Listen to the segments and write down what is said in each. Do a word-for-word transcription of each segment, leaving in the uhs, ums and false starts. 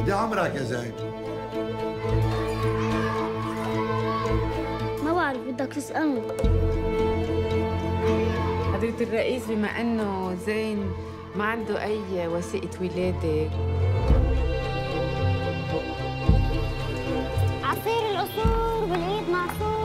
قد ايه عمرك يا زين؟ ما بعرف، بدك تسألني. حضرة الرئيس، بما انه زين ما عنده اي وثيقة ولادة، عصير العصور بالعيد معصور.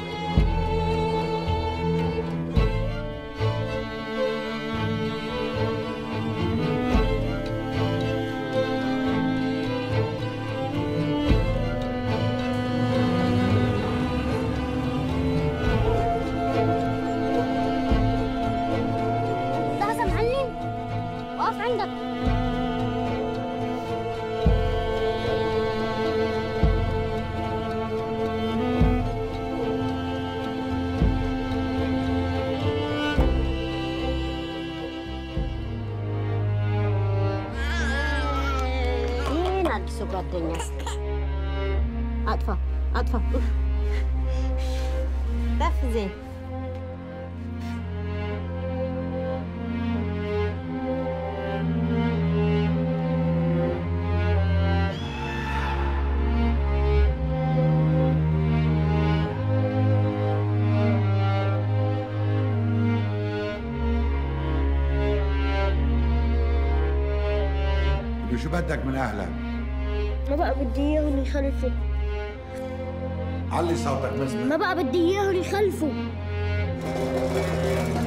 لحظة معلم، وقف عندك. Sepertinya. Atfa, Atfa. Tafzi. شو بدك من اهلك؟ ما بقى بدي اياهم يخلفوا. علي صوتك بس. ما بقى بدي اياهم يخلفوا.